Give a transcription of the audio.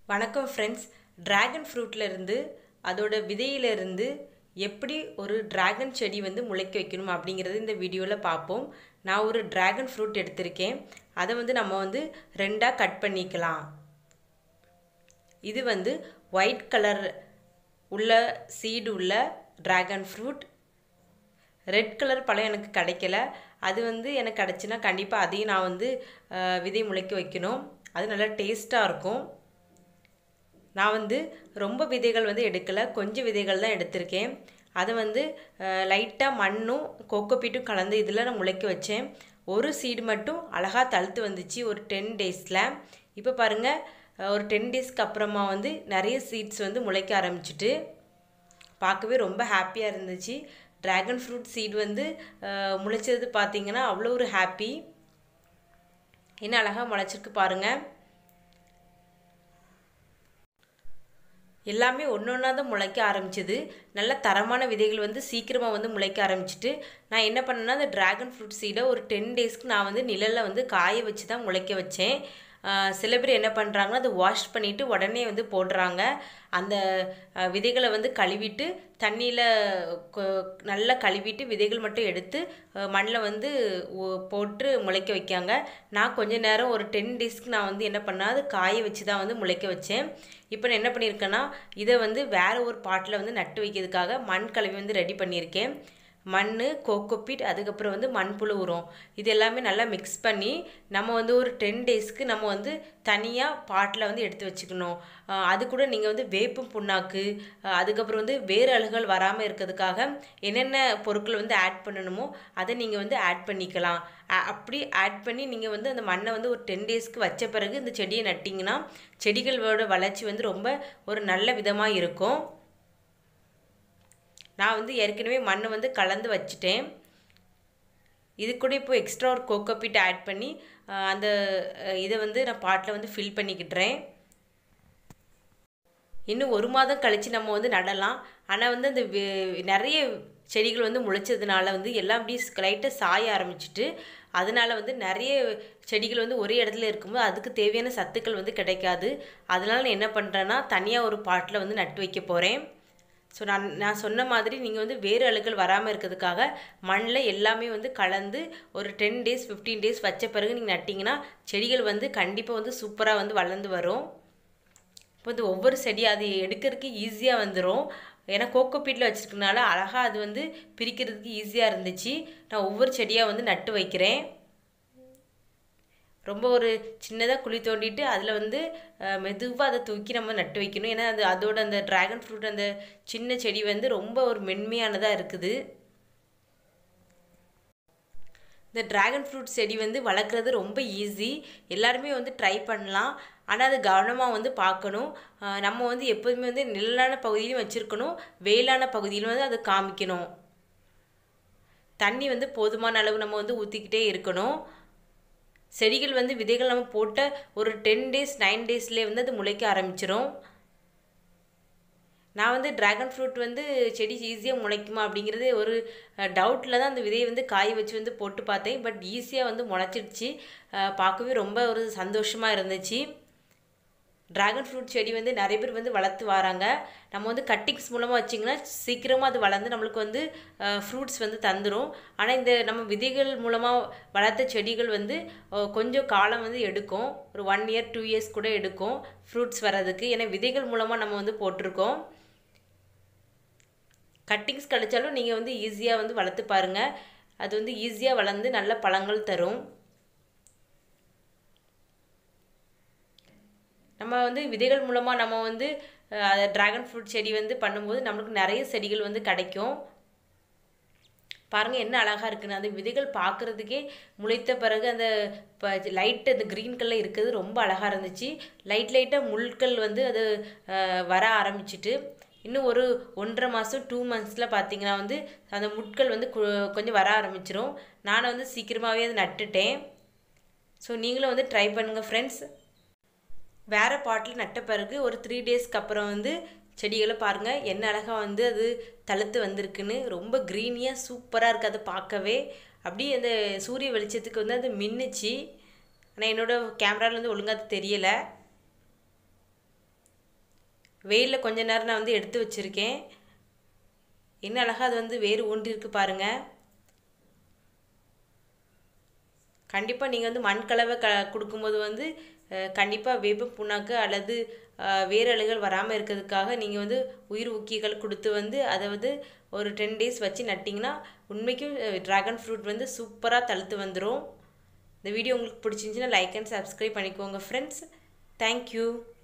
வணக்கம் friends. Dragon ஃப்ரூட்ல இருந்து அதோட விதையில இருந்து எப்படி ஒரு டிராகன் செடி வந்து முளைக்க வைக்கணும் அப்படிங்கிறது இந்த வீடியோவில் பார்ப்போம். நான் ஒரு டிராகன் ஃப்ரூட் எடுத்திருக்கேன். அதை வந்து நம்ம வந்து ரெண்டாக கட் பண்ணிக்கலாம். இது வந்து ஒயிட் கலர் உள்ள சீடு உள்ள டிராகன் ஃப்ரூட். ரெட் கலர் பழம் எனக்கு கிடைக்கல. அது வந்து எனக்கு கிடச்சின்னா கண்டிப்பாக அதையும் நான் வந்து விதை முளைக்க வைக்கணும். அது நல்லா டேஸ்ட்டாக இருக்கும். நான் வந்து ரொம்ப விதைகள் வந்து எடுக்கலை, கொஞ்சம் விதைகள் தான் எடுத்திருக்கேன். அதை வந்து லைட்டாக மண்ணும் கோகோபீட்டும் கலந்து இதில் நான் முளைக்க வச்சேன். ஒரு சீடு மட்டும் அழகாக தழுத்து வந்துச்சு ஒரு 10 டேஸில். இப்போ பாருங்கள், ஒரு 10 டேஸ்க்கு அப்புறமா வந்து நிறைய சீட்ஸ் வந்து முளைக்க ஆரம்பிச்சிட்டு பார்க்கவே ரொம்ப ஹாப்பியாக இருந்துச்சு. டிராகன் ஃப்ரூட் சீடு வந்து முளைச்சது பார்த்திங்கன்னா அவ்வளோ ஒரு ஹாப்பி. என்ன அழகாக முளைச்சிருக்கு பாருங்கள். எல்லாமே ஒன்று ஒன்றா தான் முளைக்க ஆரம்பிச்சிது. நல்ல தரமான விதைகள் வந்து சீக்கிரமாக வந்து முளைக்க ஆரம்பிச்சிட்டு நான் என்ன பண்ணேன்னா, அந்த டிராகன் ஃப்ரூட் சீடை ஒரு 10 டேஸ்க்கு நான் வந்து நிழலில் வந்து காய வச்சு தான் முளைக்க வச்சேன். சில பேர் என்ன பண்ணுறாங்கன்னா, அதை வாஷ் பண்ணிவிட்டு உடனே வந்து போடுறாங்க. அந்த விதைகளை வந்து கழுவிட்டு தண்ணியில் நல்லா கழுவிட்டு விதைகள் மட்டும் எடுத்து மண்ணில் வந்து போட்டு முளைக்க வைக்காங்க. நான் கொஞ்ச நேரம் ஒரு 10 டேஸ்க்கு நான் வந்து என்ன பண்ணேன், அது காய வச்சு தான் வந்து முளைக்க வச்சேன். இப்போ நான் என்ன பண்ணியிருக்கேன்னா, இதை வந்து வேறு ஒரு பாட்டில் வந்து நட்டு வைக்கிறதுக்காக மண் கலவி வந்து ரெடி பண்ணியிருக்கேன். மண், கோகோபீட், அதுக்கப்புறம் வந்து மண்புழு உரம், இது எல்லாமே நல்லா மிக்ஸ் பண்ணி நம்ம வந்து ஒரு 10 டேஸ்க்கு நம்ம வந்து தனியாக பாட்டில் வந்து எடுத்து வச்சுக்கணும். அது கூட நீங்கள் வந்து வேப்பம் புண்ணாக்கு, அதுக்கப்புறம் வந்து வேறு அழுகல் வராமல் இருக்கிறதுக்காக என்னென்ன பொருட்கள் வந்து ஆட் பண்ணணுமோ அதை நீங்கள் வந்து ஆட் பண்ணிக்கலாம். அப்படி ஆட் பண்ணி நீங்கள் வந்து அந்த மண்ணை வந்து ஒரு 10 டேஸ்க்கு வச்ச பிறகு இந்த செடியை நட்டிங்கன்னா செடிகளோட வளர்ச்சி வந்து ரொம்ப ஒரு நல்ல விதமாக இருக்கும். நான் வந்து ஏற்கனவே மண் வந்து கலந்து வச்சுட்டேன். இது கூட இப்போ எக்ஸ்ட்ரா ஒரு கோகோபீட் ஆட் பண்ணி அந்த இதை வந்து நான் பாட்டில் வந்து ஃபில் பண்ணிக்கிட்டுறேன். இன்னும் 1 மாதம் கழித்து நம்ம வந்து நடலாம். ஆனால் வந்து அந்த நிறைய செடிகள் வந்து முளைச்சதுனால வந்து எல்லாம் அப்படி லைட்டாக சாய ஆரம்பிச்சிட்டு அதனால் வந்து நிறைய செடிகள் வந்து ஒரே இடத்துல இருக்கும்போது அதுக்கு தேவையான சத்துக்கள் வந்து கிடைக்காது. அதனால் நான் என்ன பண்ணுறேன்னா, தனியாக ஒரு பாட்டில் வந்து நட்டு வைக்க போகிறேன். ஸோ நான் சொன்ன மாதிரி நீங்கள் வந்து வேறு அழுகல் வராமல் இருக்கிறதுக்காக மண்ணில் எல்லாமே வந்து கலந்து ஒரு 10 டேஸ் 15 டேஸ் வச்ச பிறகு நீங்கள் நட்டிங்கன்னா செடிகள் வந்து கண்டிப்பாக வந்து சூப்பராக வந்து வளர்ந்து வரும். இப்போ வந்து ஒவ்வொரு செடி அது எடுக்கிறதுக்கு ஈஸியாக வந்துடும். ஏன்னா கோகோபீட்டில் வச்சுருக்கனால அழகாக அது வந்து பிரிக்கிறதுக்கு ஈஸியாக இருந்துச்சு. நான் ஒவ்வொரு செடியாக வந்து நட்டு வைக்கிறேன். ரொம்ப ஒரு சின்னதாக குழி தோண்டிட்டு அதில் வந்து மெதுவாக அதை தூக்கி நம்ம நட்டு வைக்கணும். ஏன்னா அதோட அந்த டிராகன் ஃப்ரூட் அந்த சின்ன செடி வந்து ரொம்ப ஒரு மென்மையானதாக இருக்குது. இந்த டிராகன் ஃப்ரூட் செடி வந்து வளர்க்குறது ரொம்ப ஈஸி. எல்லாருமே வந்து ட்ரை பண்ணலாம். ஆனால் அது கவனமாக வந்து பார்க்கணும். நம்ம வந்து எப்போதுமே வந்து நிழலான பகுதியிலும் வச்சுருக்கணும், வெயிலான பகுதியிலும் வந்து அதை காமிக்கணும். தண்ணி வந்து போதுமான அளவு நம்ம வந்து ஊற்றிக்கிட்டே இருக்கணும். செடிகள் வந்து விதைகள் நம்ம போட்ட ஒரு 10 டேஸ் 9 டேஸ்லேயே வந்து அது முளைக்க ஆரம்பிச்சிடும். நான் வந்து டிராகன் ஃப்ரூட் வந்து செடி ஈஸியாக முளைக்குமா அப்படிங்கிறது ஒரு டவுட்டில் தான் அந்த விதையை வந்து காய வச்சு வந்து போட்டு பார்த்தேன். பட் ஈஸியாக வந்து முளைச்சிடுச்சு. பார்க்கவே ரொம்ப ஒரு சந்தோஷமாக இருந்துச்சு. டிராகன் ஃப்ரூட் செடி வந்து நிறைய பேர் வந்து வளர்த்து வராங்க. நம்ம வந்து கட்டிங்ஸ் மூலமாக வச்சிங்கன்னா சீக்கிரமாக அது வளர்ந்து நம்மளுக்கு வந்து ஃப்ரூட்ஸ் வந்து தந்துடும். ஆனால் இந்த நம்ம விதைகள் மூலமாக வளர்த்த செடிகள் வந்து கொஞ்சம் காலம் வந்து எடுக்கும். ஒரு 1 இயர் 2 இயர்ஸ் கூட எடுக்கும் ஃப்ரூட்ஸ் வர்றதுக்கு. ஏன்னா விதைகள் மூலமாக நம்ம வந்து போட்டிருக்கோம். கட்டிங்ஸ் கிடைச்சாலும் நீங்கள் வந்து ஈஸியாக வந்து வளர்த்து பாருங்கள். அது வந்து ஈஸியாக வளர்ந்து நல்ல பழங்கள் தரும். நம்ம வந்து விதைகள் மூலமாக நம்ம வந்து டிராகன் ஃப்ரூட் செடி வந்து பண்ணும்போது நம்மளுக்கு நிறைய செடிகள் வந்து கிடைக்கும். பாருங்கள் என்ன அழகாக இருக்குன்னு. அந்த விதைகள் பார்க்குறதுக்கே முளைத்த பிறகு அந்த லைட்டு அந்த க்ரீன் கலர் இருக்கிறது ரொம்ப அழகாக இருந்துச்சு. லைட்டாக முள்கள் வந்து அது வர ஆரம்பிச்சிட்டு இன்னும் ஒரு 1.5 மாதம் 2 மந்த்ஸில் பார்த்திங்கன்னா வந்து அந்த முட்கள் வந்து கொஞ்சம் வர ஆரம்பிச்சிடும். நான் வந்து சீக்கிரமாகவே அதை நட்டுட்டேன். ஸோ நீங்களும் வந்து ட்ரை பண்ணுங்கள் ஃப்ரெண்ட்ஸ். வேறு பாட்டில் நட்ட பிறகு ஒரு 3 டேஸ்க்கு அப்புறம் வந்து செடிகளை பாருங்கள் என்ன அழகாக வந்து அது தழுத்து வந்திருக்குன்னு. ரொம்ப க்ரீனியாக சூப்பராக இருக்குது. அதை பார்க்கவே அப்படியே அந்த சூரிய வெளிச்சத்துக்கு வந்து அது மின்னுச்சு. ஆனால் என்னோடய கேமராவில் வந்து ஒழுங்காக அது தெரியலை. வெயிலில் கொஞ்ச நேரம் நான் வந்து எடுத்து வச்சுருக்கேன். என்ன அழகாக அது வந்து வேர் ஊன்றி இருக்கு பாருங்கள். கண்டிப்பாக நீங்கள் வந்து மண்கலவை கொடுக்கும்போது வந்து கண்டிப்பாக வேப்ப புண்ணாக்கு அல்லது வேரழுகள் வராமல் இருக்கிறதுக்காக நீங்கள் வந்து உயிர் ஊக்கிகள் கொடுத்து வந்து அதை வந்து ஒரு 10 days வச்சு நட்டிங்கன்னா உண்மைக்கும் ட்ராகன் ஃப்ரூட் வந்து சூப்பராக தழுத்து வந்துடும். இந்த வீடியோ உங்களுக்கு பிடிச்சிருந்துச்சுன்னா லைக் அண்ட் சப்ஸ்கிரைப் பண்ணிக்கோங்க ஃப்ரெண்ட்ஸ். தேங்க்யூ.